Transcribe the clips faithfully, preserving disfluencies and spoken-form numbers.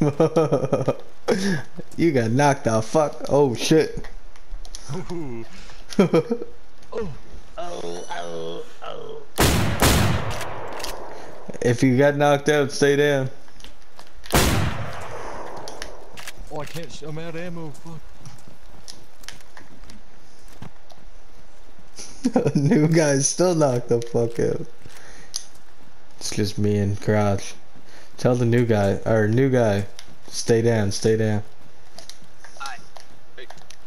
You got knocked out. Fuck. Oh shit. oh, oh, oh, oh. If you got knocked out, stay down. Oh, I can't. Sh I'm out of ammo. Fuck. New guy's still knocked the fuck out. It's just me and Crouch. Tell the new guy, or new guy, stay down, stay down. Aye. Hey.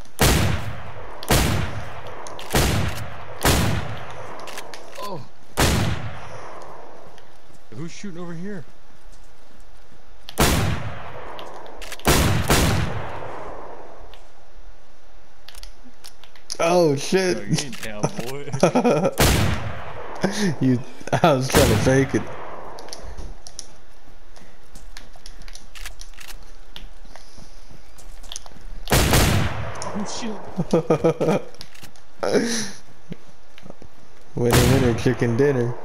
Oh. Who's shooting over here? Oh shit! No, you ain't down, boy. You, I was trying to fake it. Oh shit! Winner, winner, chicken dinner.